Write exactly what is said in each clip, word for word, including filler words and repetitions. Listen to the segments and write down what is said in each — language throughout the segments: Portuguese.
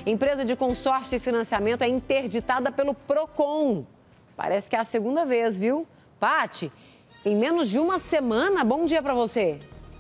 Empresa de consórcio e financiamento é interditada pelo Procon. Parece que é a segunda vez, viu? Pati, em menos de uma semana, bom dia para você.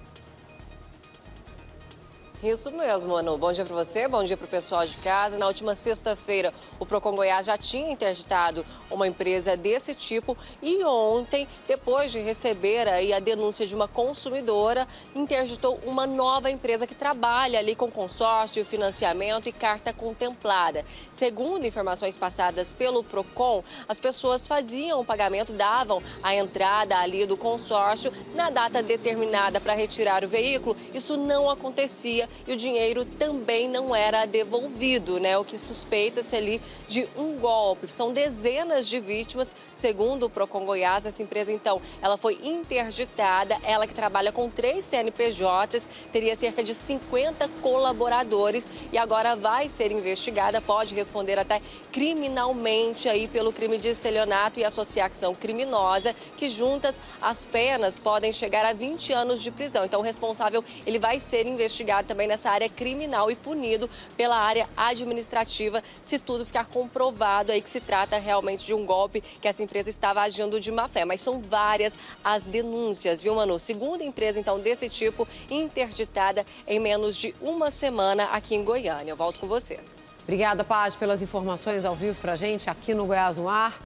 Isso mesmo, Manu. Bom dia para você, bom dia para o pessoal de casa. Na última sexta-feira, o Procon Goiás já tinha interditado uma empresa desse tipo e ontem, depois de receber aí a denúncia de uma consumidora, interditou uma nova empresa que trabalha ali com consórcio, financiamento e carta contemplada. Segundo informações passadas pelo Procon, as pessoas faziam o pagamento, davam a entrada ali do consórcio na data determinada para retirar o veículo. Isso não acontecia e o dinheiro também não era devolvido, né? O que suspeita-se ali de um golpe. São dezenas de vítimas, segundo o Procon Goiás. Essa empresa, então, ela foi interditada. Ela que trabalha com três C N P Js, teria cerca de cinquenta colaboradores e agora vai ser investigada, pode responder até criminalmente aí pelo crime de estelionato e associação criminosa, que juntas as penas podem chegar a vinte anos de prisão. Então, o responsável, ele vai ser investigado também nessa área criminal e punido pela área administrativa, se tudo ficar comprovado aí que se trata realmente de um golpe, que essa empresa estava agindo de má fé. Mas são várias as denúncias, viu, Manu? Segunda empresa, então, desse tipo, interditada em menos de uma semana aqui em Goiânia. Eu volto com você. Obrigada, Pati, pelas informações ao vivo pra gente aqui no Goiás no Ar.